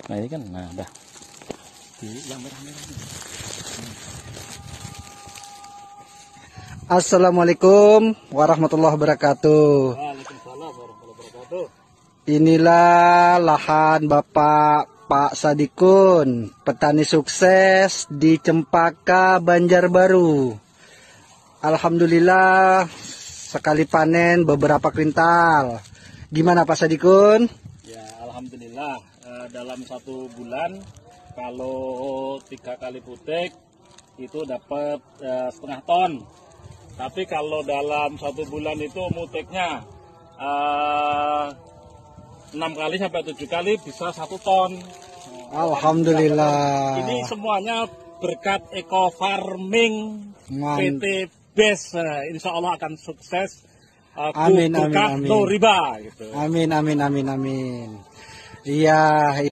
Nah ini kan, nah dah. Yang merah-merah ini. Assalamualaikum warahmatullahi wabarakatuh. Waalaikumsalam warahmatullahi wabarakatuh. Inilah lahan Bapak Pak Sadikun, petani sukses di Cempaka, Banjarbaru. Alhamdulillah sekali panen beberapa kuintal. Gimana Pak Sadikun? Ya alhamdulillah, dalam 1 bulan kalau 3 kali putik itu dapat 1,5 ton. Tapi kalau dalam 1 bulan itu mutiknya 6 kali sampai 7 kali bisa 1 ton. Alhamdulillah. Ini semuanya berkat Eco Farming PT BES. Insya Allah akan sukses. Amin, amin, Berkah amin. no riba gitu. Amin, amin, amin, amin. Iya.